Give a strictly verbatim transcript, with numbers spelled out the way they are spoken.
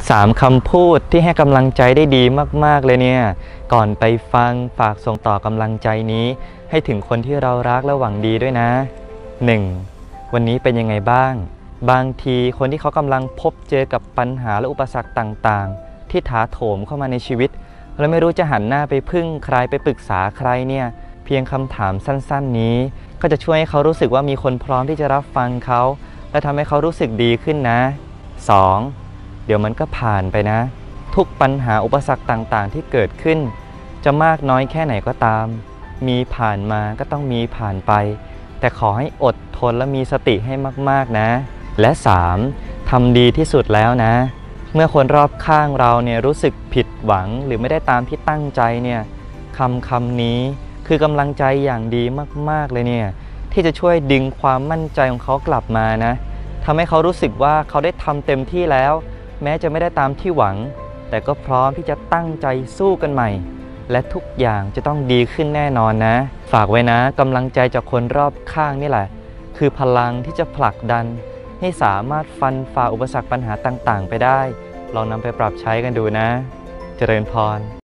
สามคำพูดที่ให้กำลังใจได้ดีมากๆเลยเนี่ยก่อนไปฟังฝากส่งต่อกำลังใจนี้ให้ถึงคนที่เรารักและหวังดีด้วยนะ หนึ่ง. วันนี้เป็นยังไงบ้างบางทีคนที่เขากำลังพบเจอกับปัญหาและอุปสรรคต่างๆที่ถาโถมเข้ามาในชีวิตและไม่รู้จะหันหน้าไปพึ่งใครไปปรึกษาใครเนี่ยเพียงคำถามสั้นๆนี้ก็จะช่วยให้เขารู้สึกว่ามีคนพร้อมที่จะรับฟังเขาและทำให้เขารู้สึกดีขึ้นนะ สอง. เดี๋ยวมันก็ผ่านไปนะทุกปัญหาอุปสรรคต่างๆที่เกิดขึ้นจะมากน้อยแค่ไหนก็ตามมีผ่านมาก็ต้องมีผ่านไปแต่ขอให้อดทนและมีสติให้มากๆนะและ สาม. ทำดีที่สุดแล้วนะเมื่อคนรอบข้างเราเนี่ยรู้สึกผิดหวังหรือไม่ได้ตามที่ตั้งใจเนี่ยคำคำนี้คือกำลังใจอย่างดีมากๆเลยเนี่ยที่จะช่วยดึงความมั่นใจของเขากลับมานะทำให้เขารู้สึกว่าเขาได้ทำเต็มที่แล้วแม้จะไม่ได้ตามที่หวังแต่ก็พร้อมที่จะตั้งใจสู้กันใหม่และทุกอย่างจะต้องดีขึ้นแน่นอนนะฝากไว้นะกำลังใจจากคนรอบข้างนี่แหละคือพลังที่จะผลักดันให้สามารถฟันฝ่าอุปสรรคปัญหาต่างๆไปได้ลองนำไปปรับใช้กันดูนะเจริญพร